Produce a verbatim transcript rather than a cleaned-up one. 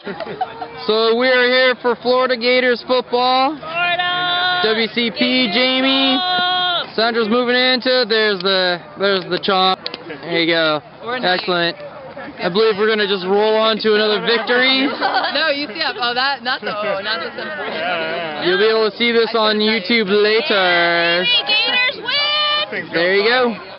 So we are here for Florida Gators football. Florida! W C P, Jamie. Sandra's moving into. There's the there's the chomp. There you go. Excellent. I believe we're gonna just roll on to another victory. No, U C F. Oh, that not the oh, not the seven. You'll be able to see this on YouTube later. Gators win! There you go.